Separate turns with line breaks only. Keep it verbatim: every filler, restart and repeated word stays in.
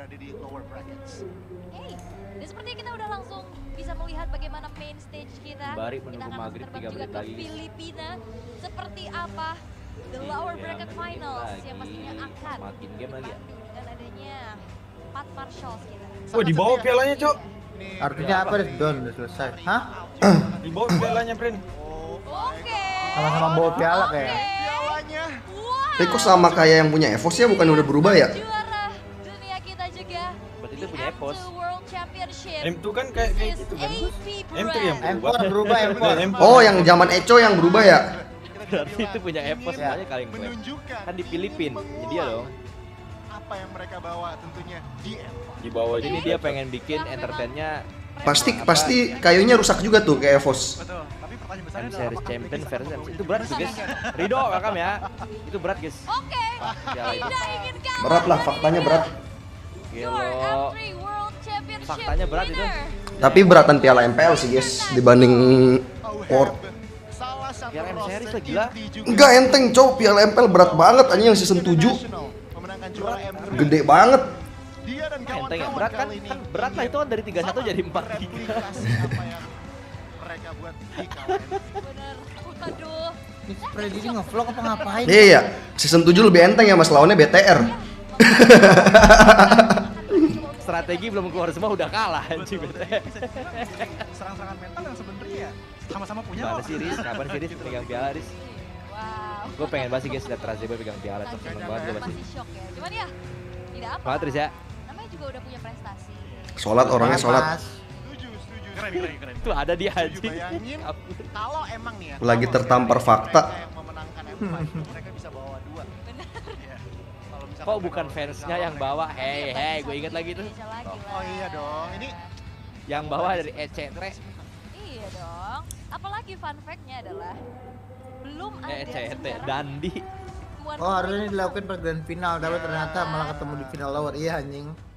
berada di lower brackets.
Hey, dan sepertinya kita udah langsung bisa melihat bagaimana main stage kita.
Bari
Kita
menunggu
akan langsung
maghrib
terbang
tiga
juga
menit
ke
lagi.
Filipina. Seperti apa the lower
Iya,
bracket
main
finals
game
yang
lagi.
pastinya akan
Makin game lagi ya.
dibantu dengan adanya empat marshals kita.
Wah, di bawah pialanya, Cok.
Nih,
Artinya apa deh? Don udah selesai. Hah?
Di bawah pialanya, Bren.
Oh,
Oke.
Sama-sama bawa piala kayak.
pialanya.
Wow.
Tapi kok sama kayak yang punya Evos ya, bukan udah berubah ya?
Juara dunia kita juga.
Berarti
di
itu punya
M
Epos.
two World Championship.
M two kan kayak kayak gitu kan.
A P
M two yang
Brand.
M empat berubah M empat.
M empat.
Oh, yang zaman Echo yang berubah ya?
Berarti itu punya Epos
Iya.
makanya kalian klaim.
Menunjukkan
Kan di Filipina,
ingin
jadi dia dong.
apa yang mereka bawa tentunya di M empat.
Di bawah
Jadi
ini
dia pengen bikin entertainnya
Pasti pasti kayunya rusak juga tuh kayak Evos.
Betul. Tapi pertanyaan besarnya
M
adalah
Series
apakah
Champion
mereka
versus
bisa
M C.
membawa
Itu berat tuh guys. Rido, welcome ya. Itu berat guys.
Oke.
Piala itu.
Tidak ingin kalah.
Berat lah, faktanya berat.
Your
Gelo.
M three World Championship
Faktanya berat itu.
winner.
Tapi beratan piala M P L sih guys dibanding World.
salah satu
Piala M Series
roster
lah, gila.
inti juga
Enggak enteng cowok, piala M P L berat banget anjing yang season tujuh.
memenangkan juara M tiga.
Gede banget.
Dia dan
Enteng ya,
kawan-kawan
berat kan?
kali ini
Kan berat lah itu kan dari tiga satu
sama
jadi empat tiga.
mereplikasi apa yang mereka buat di K W N.
Bener. Waduh.
Ini Freddy ini ngevlog apa ngapain?
Iya ya, season tujuh lebih enteng ya mas, lawannya B T R.
Strategi belum keluar semua udah kalah anjing
Betul,
B T.
jadi bisa dibilang serangan-serangan mental yang sebenarnya ya sama-sama punya
Gimana
kok.
sih Riz? Kapan sih Riz pegang piala Riz?
Wow.
Gue pengen banget sih guys liat Razebo pegang piala tuh, seneng banget gue pasti.
Masih shock ya. Cuman ya tidak apa.
Banget Riz ya.
Namanya juga udah punya prestasi.
Sholat orangnya sholat.
Mas.
Setuju, setuju. Keren, keren, keren.
Tuh ada dia
Setuju,
anjing.
bayangin kalau emang nih ya
Lagi
kalau
tertampar
mereka
fakta.
yang memenangkan M lima itu mereka bisa bawa dua. Iya. Kalau misalkan
Kok
mereka
bukan
udah
fansnya
kalah,
yang
mereka-
bawa? Hei hei, gue inget lagi tuh.
Indonesia lagi lah.
Oh iya dong. Ini
Yang bawa dari E C Tre.
Iya dong. Apalagi fun fact-nya adalah belum ada
E C T
sejarah
Dandi.
pertemuan
Oh harusnya ini
kedua
dilakukan pas grand final, tapi ternyata malah ketemu di final lower. Iya anjing.